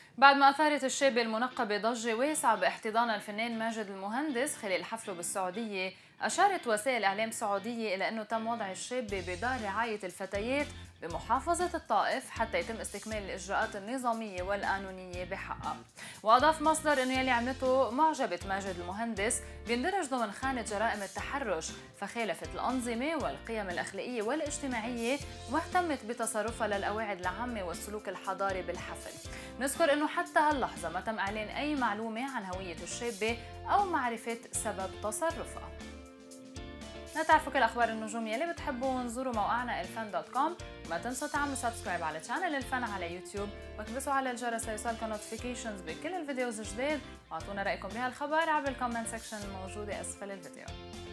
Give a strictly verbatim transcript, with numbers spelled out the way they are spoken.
بعد ما أثارت الشابة المنقبة ضجة واسعة باحتضان الفنان ماجد المهندس خلال حفله بالسعودية، أشارت وسائل إعلام سعودية إلى أنه تم وضع الشابة بدار رعاية الفتيات بمحافظة الطائف حتى يتم استكمال الإجراءات النظامية والقانونية بحقها. وأضاف مصدر أنه يلي عملته معجبة ماجد المهندس بيندرج ضمن خانة جرائم التحرش، فخالفت الأنظمة والقيم الأخلاقية والاجتماعية واهتمت بتصرفها للقواعد العامة والسلوك الحضاري بالحفل. نذكر أنه حتى هاللحظة ما تم إعلان أي معلومة عن هوية الشابة أو معرفة سبب تصرفها. لتعرفوا كل أخبار النجوم يلي بتحبوا نزوروا موقعنا الفن دوت كوم. ما تنسوا تعملوا سبسكرايب على شانل الفن على يوتيوب واكبسوا على الجرس ليوصلكم نوتيفيكيشنز بكل الفيديوز الجديد، واعطونا رأيكم بهالخبر عبر الكومنت سيكشن الموجودة أسفل الفيديو.